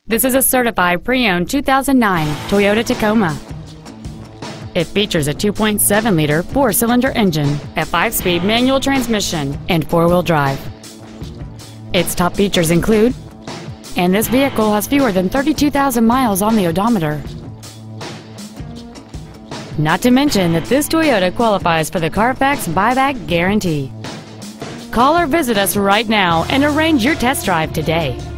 This is a certified pre-owned 2009 Toyota Tacoma. It features a 2.7-liter four-cylinder engine, a 5-speed manual transmission, and four-wheel drive. Its top features include, and this vehicle has fewer than 32,000 miles on the odometer. Not to mention that this Toyota qualifies for the Carfax buyback guarantee. Call or visit us right now and arrange your test drive today.